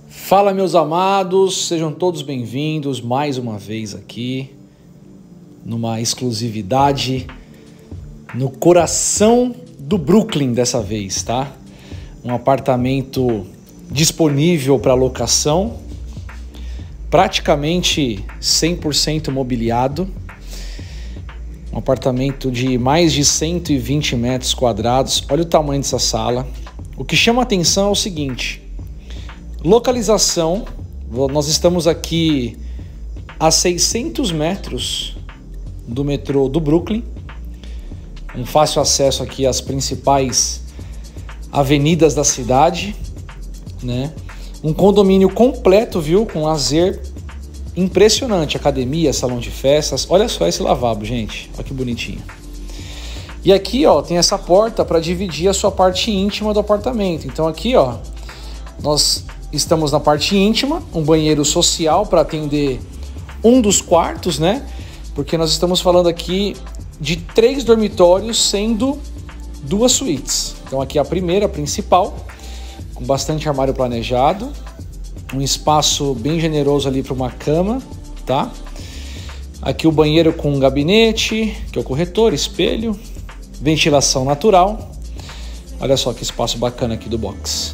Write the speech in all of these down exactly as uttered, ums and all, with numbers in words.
Fala, meus amados, sejam todos bem-vindos mais uma vez aqui, numa exclusividade no coração do Brooklyn dessa vez, tá? Um apartamento disponível para locação, praticamente cem por cento mobiliado, um apartamento de mais de cento e vinte metros quadrados. Olha o tamanho dessa sala. O que chama a atenção é o seguinte: localização. Nós estamos aqui a seiscentos metros do metrô do Brooklyn, um fácil acesso aqui às principais avenidas da cidade, né? Um condomínio completo, viu? Com lazer impressionante, academia, salão de festas. Olha só esse lavabo, gente. Olha que bonitinho. E aqui, ó, tem essa porta para dividir a sua parte íntima do apartamento. Então aqui, ó, nós estamos na parte íntima, um banheiro social para atender um dos quartos, né? Porque nós estamos falando aqui de três dormitórios, sendo duas suítes. Então aqui a primeira, a principal, com bastante armário planejado, um espaço bem generoso ali para uma cama, tá? Aqui o banheiro com um gabinete, que é o corretor, espelho, ventilação natural. Olha só que espaço bacana aqui do box.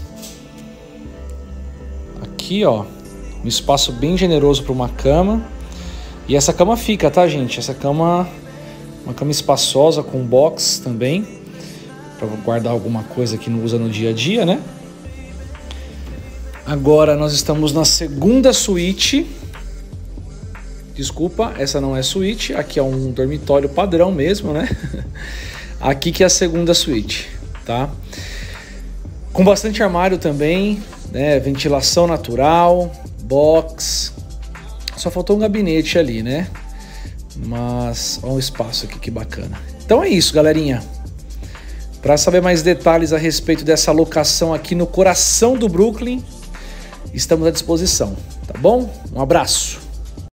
Aqui, ó, um espaço bem generoso para uma cama. E essa cama fica, tá, gente? Essa cama, uma cama espaçosa com box também, para guardar alguma coisa que não usa no dia a dia, né? Agora nós estamos na segunda suíte. Desculpa, essa não é suíte. Aqui é um dormitório padrão mesmo, né? Aqui que é a segunda suíte, tá? Com bastante armário também, né? Ventilação natural, box. Só faltou um gabinete ali, né? Mas olha o espaço aqui, que bacana. Então é isso, galerinha. Para saber mais detalhes a respeito dessa locação aqui no coração do Brooklyn, estamos à disposição, tá bom? Um abraço!